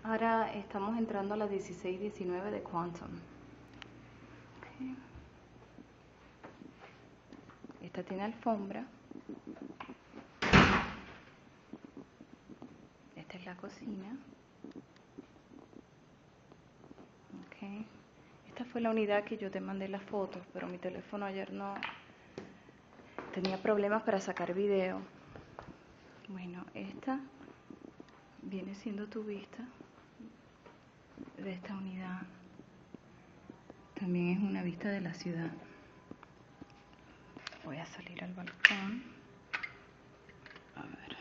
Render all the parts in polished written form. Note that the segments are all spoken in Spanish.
Ahora estamos entrando a la 1619 de Quantum. Okay. Esta tiene alfombra. Esta es la cocina. Okay. Esta fue la unidad que yo te mandé las fotos, pero mi teléfono ayer no tenía problemas para sacar video. Bueno, esta viene siendo tu vista de esta unidad. También es una vista de la ciudad. Voy a salir al balcón. A ver.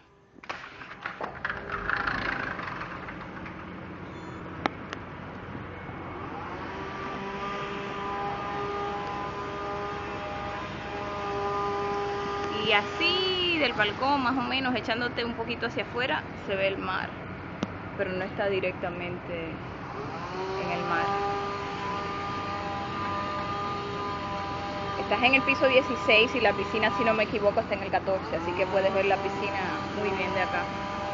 Y así del balcón, más o menos, echándote un poquito hacia afuera, se ve el mar. Pero no está directamente en el mar. Estás en el piso 16 y la piscina, si no me equivoco, está en el 14, así que puedes ver la piscina muy bien de acá.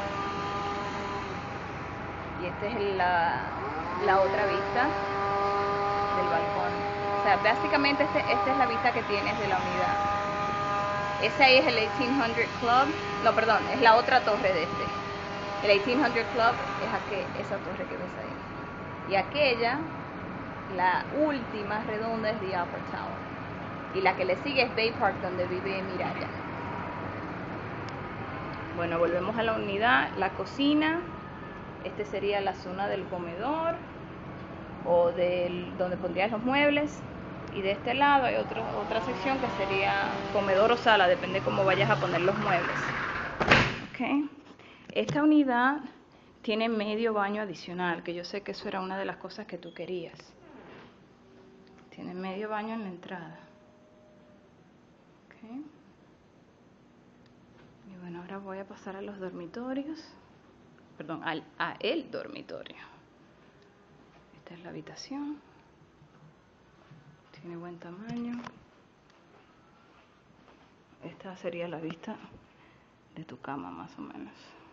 Y esta es la otra vista del balcón. O sea, básicamente esta es la vista que tienes de la unidad. Ese ahí es el 1800 Club. No, perdón, es la otra torre de este. El 1800 Club es esa torre que ves ahí. Y aquella, la última redonda, es The Upper Tower. Y la que le sigue es Bay Park, donde vive Miraya. Bueno, volvemos a la unidad, la cocina. Este sería la zona del comedor o donde pondrías los muebles. Y de este lado hay otra sección que sería comedor o sala, depende cómo vayas a poner los muebles. Okay. Esta unidad tiene medio baño adicional, que yo sé que eso era una de las cosas que tú querías. Tiene medio baño en la entrada. Okay. Y bueno, ahora voy a pasar a los dormitorios. Perdón, a el dormitorio. Esta es la habitación. Tiene buen tamaño. Esta sería la vista de tu cama, más o menos.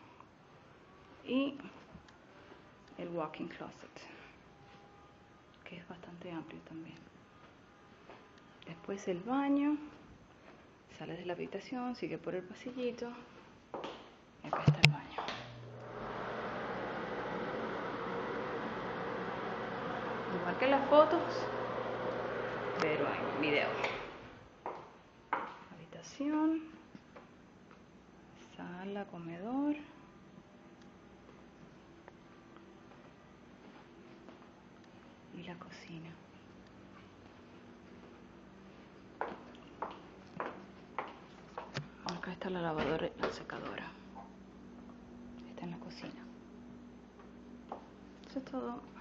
Y el walk-in closet, que es bastante amplio también. Después el baño. Sales de la habitación, sigue por el pasillito. Y acá está el baño. Igual que las fotos, pero en video. Habitación, sala, comedor. Y la cocina. Acá está la lavadora y la secadora. Está en la cocina. Eso es todo.